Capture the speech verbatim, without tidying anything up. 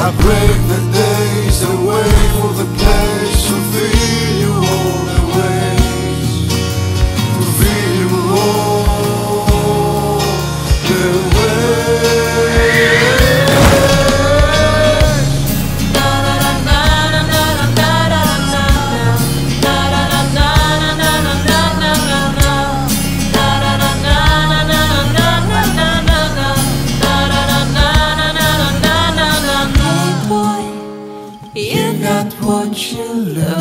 I break the days and wait for the place to feel you all the ways, to feel you all the ways. You got what you love.